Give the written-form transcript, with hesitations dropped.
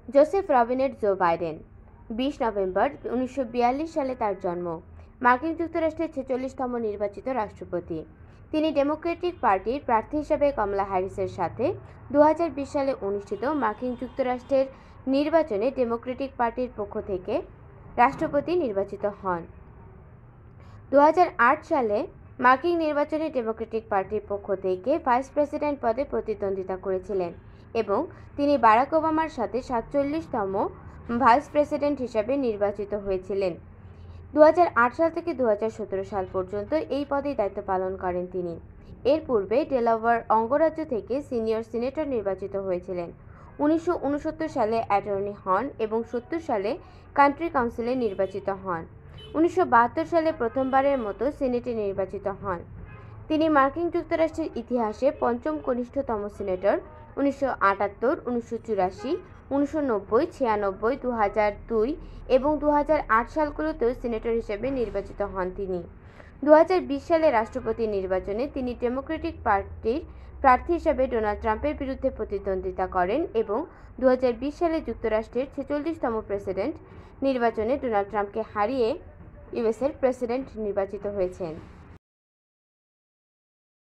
Joseph Robinette Joe Biden 20 November 1942 সালে তার জন্ম। মার্কিন যুক্তরাষ্ট্রের 46তম নির্বাচিত রাষ্ট্রপতি। তিনি ডেমোক্রেটিক পার্টির প্রার্থী হিসেবে কমলা হ্যারিসের সাথে 2020 সালে অনুষ্ঠিত মার্কিন যুক্তরাষ্ট্রের নির্বাচনে ডেমোক্রেটিক পার্টির পক্ষ থেকে রাষ্ট্রপতি নির্বাচিত হন। 2008 সালে মার্কিন নির্বাচনে ডেমোক্রেটিক পার্টির পক্ষ থেকে ভাইস প্রেসিডেন্ট পদে প্রতিদ্বন্দ্বিতা করেছিলেন এবং তিনি বারাক ওবামার সাথে 47তম ভাইস প্রেসিডেন্ট হিসেবে নির্বাচিত হয়েছিলেন। 2008 সাল থেকে 2017 সাল পর্যন্ত এই পদেই দায়িত্ব পালন করেন তিনি। এর পূর্বে ডেলাওয়্যার অঙ্গরাজ্য থেকে সিনিয়র সিনেটর নির্বাচিত হয়েছিলেন। 1969 সালে অ্যাটর্নি হন এবং 70 সালে কান্ট্রি কাউন্সিলে নির্বাচিত হন। 1972 সালে প্রথমবারের মতো সিনেটে নির্বাচিত হন। তিনি মার্কিন যুক্তরাষ্ট্রের ইতিহাসে পঞ্চম কনিষ্ঠতম সিনেটর। 1978, 1984, 1990, 96, 2002 এবং 2008 সালগুলোতেও সিনেটর হিসেবে নির্বাচিত হন তিনি। 2020 সালে রাষ্ট্রপতি নির্বাচনে তিনি ডেমোক্রেটিক পার্টির প্রার্থী হিসেবে ডোনাল্ড ট্রাম্পের বিরুদ্ধে প্রতিদ্বন্দ্বিতা করেন এবং 2020 সালে যুক্তরাষ্ট্রের 46তম প্রেসিডেন্ট নির্বাচনে ডোনাল্ড ট্রাম্পকে হারিয়ে ইউএসের প্রেসিডেন্ট নির্বাচিত হয়েছেন।